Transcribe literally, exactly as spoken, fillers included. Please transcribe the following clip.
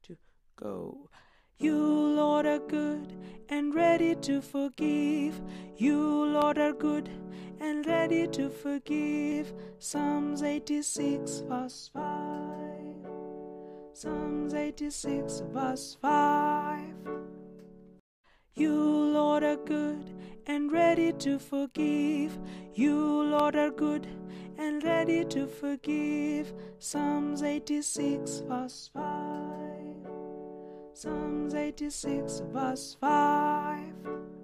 two, go. You, Lord, are good and ready to forgive. You, Lord, are good and ready to forgive. Psalms eighty-six, verse five. Psalms eighty-six, verse five. You, Lord, are good and ready to forgive. You, Lord, are good and ready to forgive. Psalms eighty-six, verse five. Psalms eighty-six, verse five.